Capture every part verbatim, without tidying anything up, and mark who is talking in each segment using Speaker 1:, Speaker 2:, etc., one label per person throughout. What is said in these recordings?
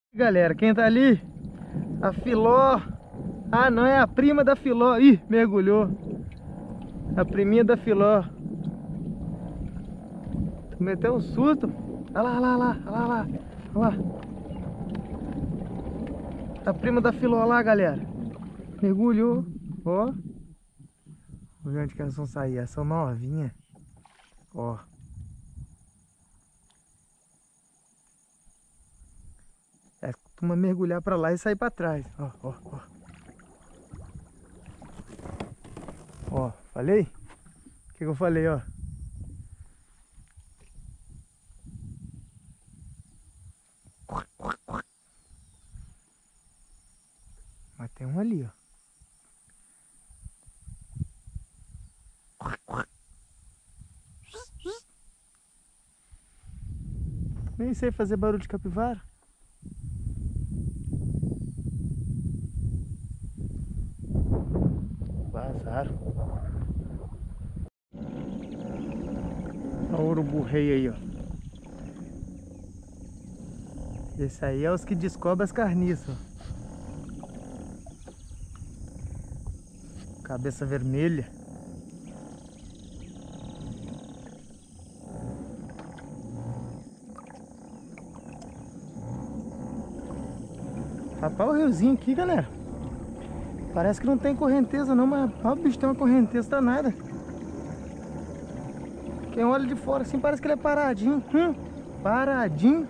Speaker 1: Galera, quem tá ali? A Filó. Ah, não, é a prima da Filó. Ih, mergulhou. A priminha da Filó. Meteu um susto. Olha lá, olha lá, olha lá, olha lá, olha lá. A prima da Filó lá, galera. Mergulhou. Ó. Vamos ver onde que elas vão sair. Elas são novinhas. Ó. É, costuma mergulhar pra lá e sair pra trás. Ó, ó, ó. Ó, falei? O que, que eu falei, ó? Mas tem um ali, ó. Nem sei fazer barulho de capivara. Vazaram. Olha o urubu rei aí, ó. Esse aí é os que descobrem as carniças, ó. Cabeça vermelha. Rapaz, o riozinho aqui, galera. Parece que não tem correnteza não, mas ó, o bicho tem uma correnteza danada. Quem olha de fora assim parece que ele é paradinho. Hum, paradinho.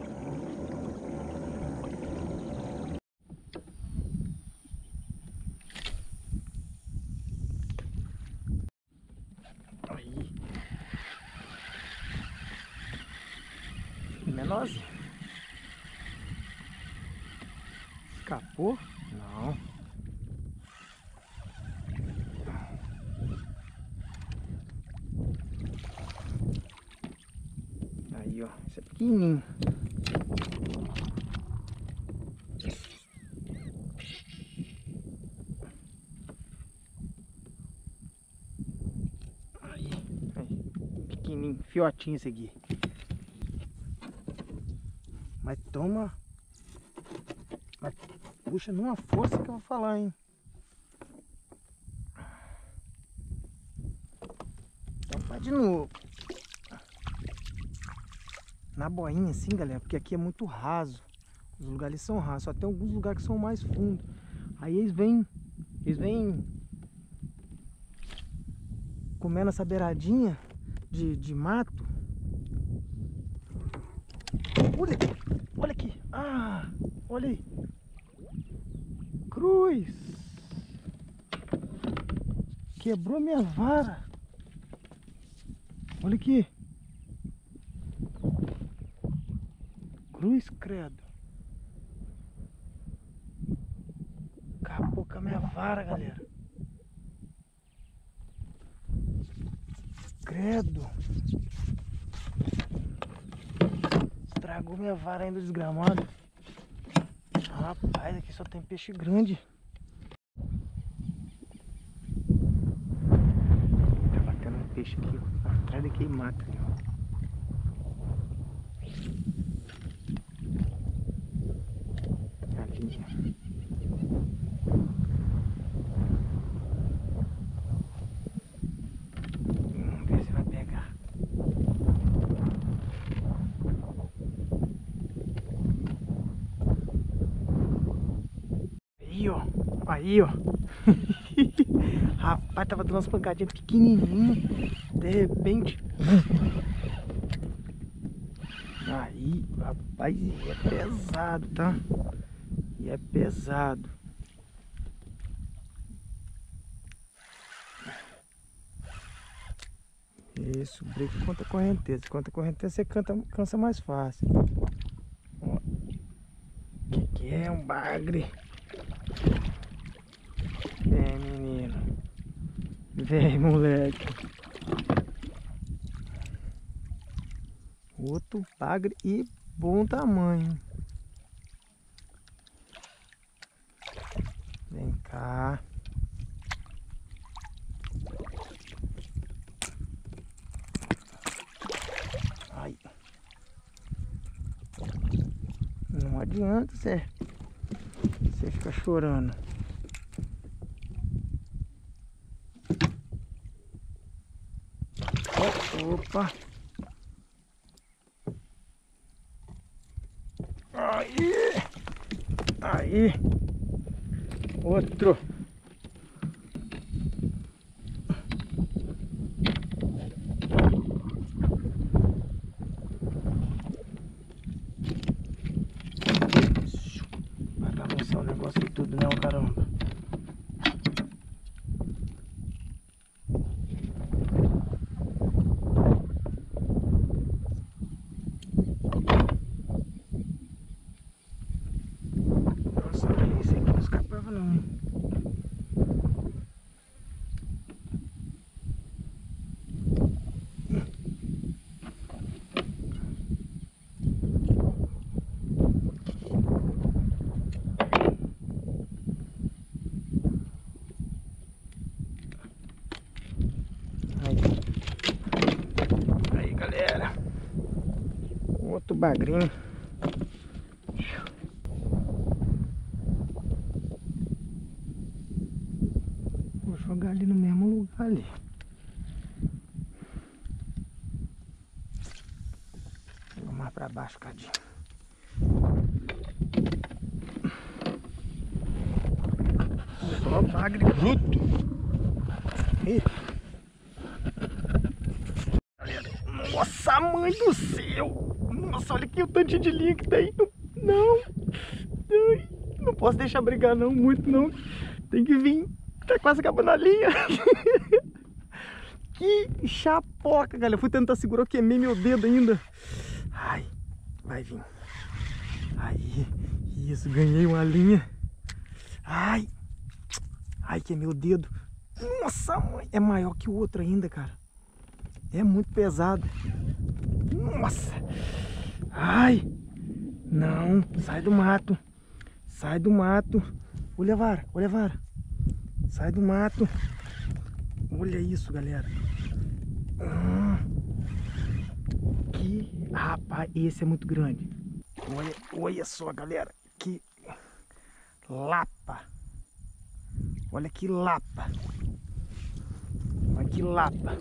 Speaker 1: Aí. Menorzinho. Escapou? Não. Aí, ó. Esse é pequenininho. Aí, aí. Pequenininho, fiotinho esse aqui. Mas toma. Mas puxa numa força que eu vou falar, hein. Toma de novo. Na boinha assim, galera, porque aqui é muito raso. Os lugares são rasos, só tem alguns lugares que são mais fundos. Aí eles vêm, eles vêm comendo essa beiradinha de, de mato. Olha aqui, olha aqui. Ah, olha aí. Cruz. Quebrou minha vara. Olha aqui. Cruz, credo. Acabou com a minha vara, galera. Credo. Estragou minha vara ainda, desgramado. Rapaz, aqui só tem peixe grande. Tá batendo um peixe aqui, ó. Atrás daqui mata ali, ó. Ali. Vamos ver se vai pegar. Aí, ó. Aí, ó. Rapaz, tava dando umas pancadinhas pequenininhas. De repente. Aí, rapaz, e é pesado, tá? E é pesado. Isso, break contra a correnteza. Contra a correnteza você canta, cansa mais fácil. Ó. Que que é um bagre? Vem, menino. Vem, moleque. Outro bagre e bom tamanho. Vem cá. Ai. Não adianta você, você ficar chorando. Opa! Aí! Aí! Outro! Vai bagunçar o negócio de tudo não, caramba! Aí galera, outro bagrinho. Vou jogar ali no mesmo lugar ali. Vou mais pra baixo, cadinho. Só bagre bruto. Ih. Nossa, mãe do céu! Nossa, olha aqui o tanto de linha que tá aí. Não, ai, não posso deixar brigar não, muito não. Tem que vir. Tá quase acabando a linha. Que chapoca, galera. Eu fui tentar segurar, eu queimei meu dedo ainda. Ai, vai vir. Aí, isso, ganhei uma linha. Ai, ai, queimei o dedo. Nossa, mãe, é maior que o outro ainda, cara. É muito pesado. Nossa. Ai. Não. Sai do mato. Sai do mato. Olha a vara. Olha a vara. Sai do mato. Olha isso, galera. Hum. Que... Rapaz, esse é muito grande. Olha, olha só, galera. Que lapa. Olha que lapa. Olha que lapa.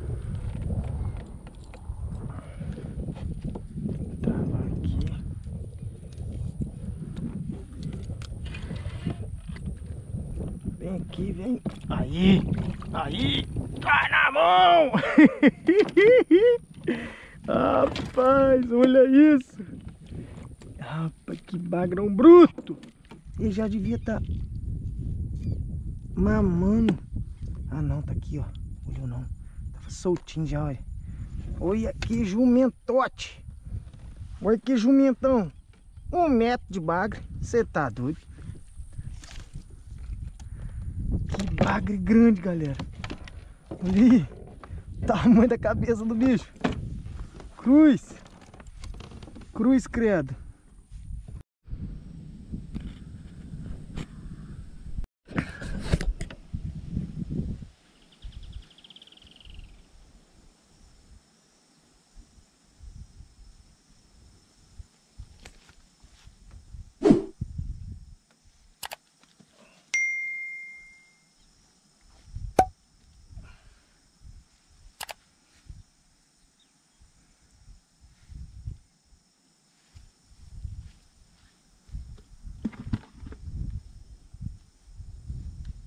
Speaker 1: Vem aqui, vem. Aí, aí, tá na mão. Rapaz, olha isso. Rapaz, que bagrão bruto. Ele já devia estar tá mamando. Ah não, tá aqui, ó. Olhou não. Tava soltinho já, olha. Olha que jumentote. Olha que jumentão. Um metro de bagre. Você tá doido? Que bagre grande, galera. Olha aí. Tamanho da cabeça do bicho. Cruz. Cruz, credo.